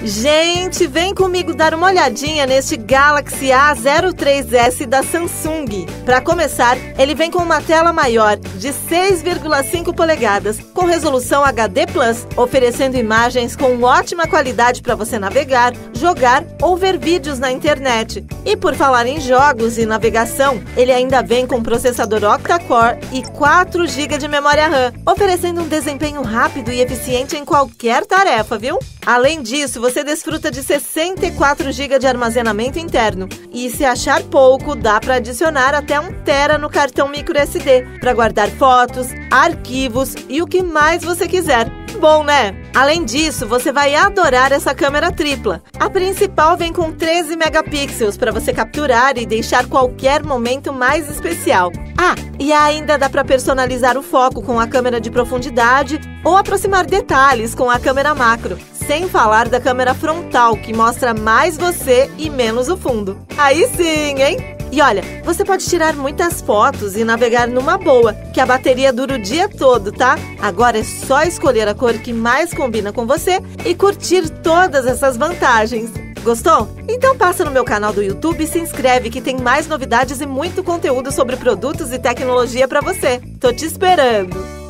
Gente, vem comigo dar uma olhadinha neste Galaxy A03s da Samsung. Para começar, ele vem com uma tela maior de 6,5 polegadas, com resolução HD+, oferecendo imagens com ótima qualidade para você navegar, jogar ou ver vídeos na internet. E por falar em jogos e navegação, ele ainda vem com processador octa-core e 4 GB de memória RAM, oferecendo um desempenho rápido e eficiente em qualquer tarefa, viu? Além disso, você desfruta de 64 GB de armazenamento interno. E se achar pouco, dá para adicionar até 1 TB no cartão microSD para guardar fotos, arquivos e o que mais você quiser. Bom, né? Além disso, você vai adorar essa câmera tripla. A principal vem com 13 megapixels para você capturar e deixar qualquer momento mais especial. E ainda dá para personalizar o foco com a câmera de profundidade ou aproximar detalhes com a câmera macro. Sem falar da câmera frontal, que mostra mais você e menos o fundo. Aí sim, hein? E olha, você pode tirar muitas fotos e navegar numa boa, que a bateria dura o dia todo, tá? Agora é só escolher a cor que mais combina com você e curtir todas essas vantagens. Gostou? Então passa no meu canal do YouTube e se inscreve que tem mais novidades e muito conteúdo sobre produtos e tecnologia para você. Tô te esperando!